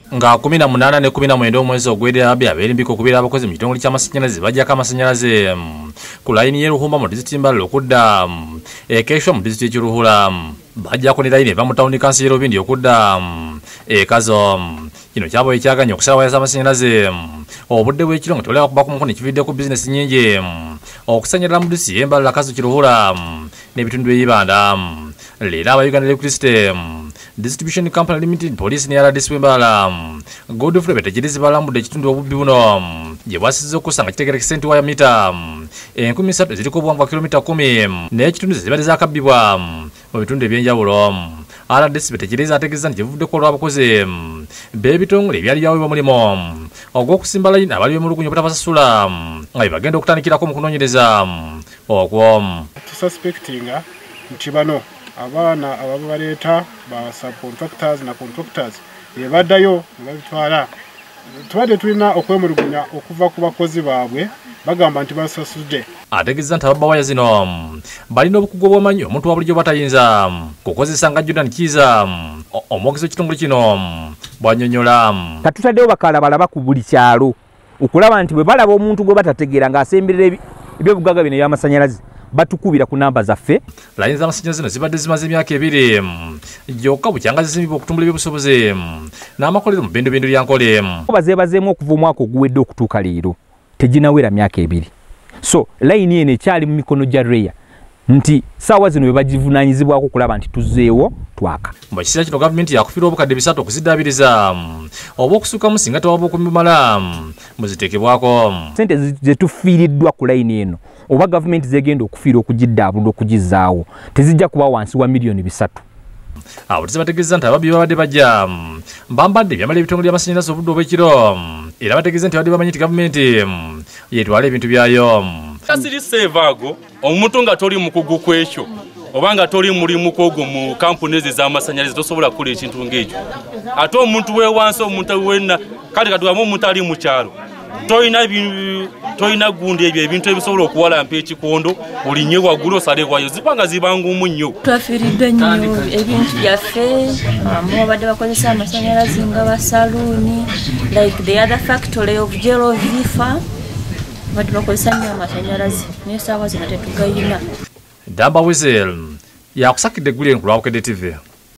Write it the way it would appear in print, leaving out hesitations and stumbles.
nga 18 ne 19 omwezi ogwedera abeerimbiko okubira abakozi mu kitongole ky'amasannyalaze bajjako amasannyalaze ku layini y'Eruhumba mu disitulikiti Mbarara okudda Keeshwa mu disitulikiti y'Kiruhura bajjako ne layini eva mu tawuni kansi y'Rubindi okudda Kazo. Kino kyabaye kyaganya okusala waya z'amasannyalaze obudde bw'ekiro nga tewaleka kuba ku mukono ekiviidde ku bizinesi nnyingi okusanyalira mu disitulikiti y'Embarara Kazo Kiruhura n'ebitundu by'Ibanda. Leero aba Uganda Electricity Distribution Company Limited Police ne RDC Mbarara Godfrey Betegerizi balambudde ekitundu obubbi buno gye bwasizza okusanga kitegerekese nti waya mita 13 ziriko obuwanvu bwa kilomita 10 n'ekitundu zibadde zaakabbibwa mu bitundu ebyenjawulo. RDC Betegerizi ategeeza nti kivuddeko olw'abakozi b'ebitongole ebyali byaweebwa mulimu ogw'okusimba layini abali b'emulugunya obutabasasula nga bye bagenda okutandikirako mu kunoonyereza okwo. Tususpectinga nti bano abaana ababaleeta ba subcontractors na contractors baddayo ne babitwala. Tubadde tulina okwemulugunya okuva ku bakozi baabwe bagamba nti basasudde. Ategeeza nti ababba waya zino balina obukugu obw'amanyi omuntu wa bulijjo batayinza kukozesa nga Jordan Kiza omwogezi w'ekitongole kino bw'annyonnyola. Katutaddewo bakala balaba ku buli kyalo okulaba nti bwe balaba omuntu gwe batategeera ng'asemberera ebyobugagga bino eby'amasannyalaze batukubira ku namba zaffe. Layini z'amasannyalaze zino zibadde zimaze emyaka 2 gyokka bukyanga zizimbibwa okutumbula ebyobusobozi n'amakolero mu bindu bya nkole. Bazeebazeemu okuva omwaka oguwedde okutuuka leero teginawera myaka 2. So layini eno ekyali mu mikono gya REA nti saawa zino bwe bagivunaanyizibwako okulaba nti tuzzeewo twaka. Mu kiseera kino gavumenti yakufiirwa obukadde 3 okuziddaabiriza oba okusukamu singa tewaba okumumala muziteekebwako. Sente zetufiiriddwa ku layini eno oba gavumenti zegenda okufiira okugiddaabulula okugizzaawo tezijja kuba wansi wa miliyoni 3. Abavuzi bategeeza nti ababbi babadde bajja bambadde ebyambalo ebitongole by'amasannyalaze obudde obw'ekiro era bategeeza nti babadde bamanyi nti gavumenti yeetwala ebintu byayo. Kasiri sevaago omuntu nga toli mukugu kwekyo oba nga toli mulimu kwogwo mu kampuni ezo ez'amasannyalaze tosobola kukola ekintu ng'ekyo. Ate omuntu weewansi omuntu wenna kale katugamu omuntu ali mu kyalo toyina gundi ebyo ebintu ebisobola okuwalampa ekikondo olinnye waggulu osalewayo zibanga zibangumu nnyo. Twafiiridde nnyo ebintu byaffe babadde bakozesa amasannyalaze nga basaluuni like the other factory of Jero Vifa badde bakozesa nnyo amasannyalaze naye saawa zino tetugayina. Damba Wizel yakusakidde eggulu eno ku Lwabukedde TV.